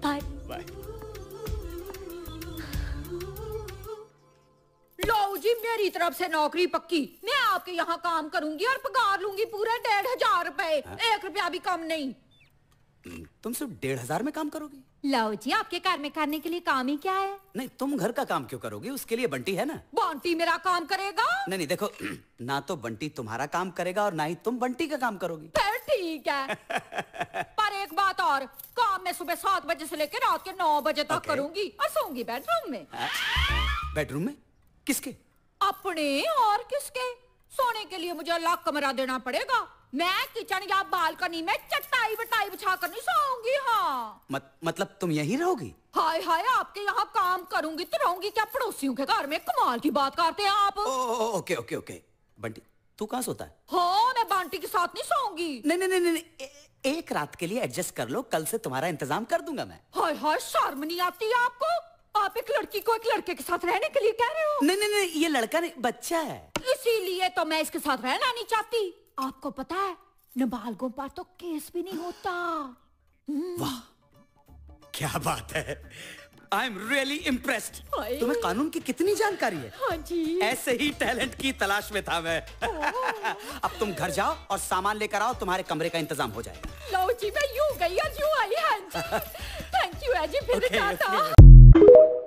Bye bye. लो जी, मेरी तरफ से नौकरी पक्की। मैं आपके यहाँ काम करूंगी और पगार लूंगी पूरे 1500 रुपए। 1 रुपया भी कम नहीं। तुम सिर्फ 1500 में काम करोगी? लो जी, आपके घर में करने के लिए काम ही क्या है? नहीं, तुम घर का काम क्यों करोगी? उसके लिए बंटी है ना। बंटी मेरा काम करेगा? नहीं नहीं, देखो ना तो बंटी तुम्हारा काम करेगा और ना ही तुम बंटी का काम करोगी। फिर ठीक है। पर एक बात और, काम मैं सुबह 7 बजे से लेकर रात के 9 बजे तक करूंगी और सोऊंगी बेडरूम में। बेडरूम में? किसके? अपने और किसके? सोने के लिए मुझे अलग कमरा देना पड़ेगा। मैं किचन या बालकनी में चटाई बटाई बिछा कर नहीं सोऊंगी। हाँ मतलब तुम यहीं रहोगी? हाय हाय, आपके यहाँ काम करूंगी तो रहूंगी क्या पड़ोसियों के घर में? कमाल की बात करते हैं आप। Okay okay okay. बंटी तू कहाँ सोता है? हाँ, मैं बंटी के साथ नहीं सोऊंगी। नहीं नहीं नहीं नहीं, एक रात के लिए एडजस्ट कर लो, कल से तुम्हारा इंतजाम कर दूंगा मैं। हाय हाय, शर्म नहीं आती है आपको? आप एक लड़की को एक लड़के के साथ रहने के लिए कह रहे हो? नहीं नहीं नहीं, ये लड़का नहीं, बच्चा है। इसीलिए तो मैं इसके साथ रहना नहीं चाहती। आपको पता है, नाबालगों पर तो केस भी नहीं होता। वाह, क्या बात है। I am really impressed. तुम्हें कानून की कितनी जानकारी है। हाँ जी। ऐसे ही टैलेंट की तलाश में था मैं। अब तुम घर जाओ और सामान लेकर आओ, तुम्हारे कमरे का इंतजाम हो जाएगा। लो जी, मैं यूं गई और यूं आई। हाँ जी, थैंक यू है जी, फिर टाटा।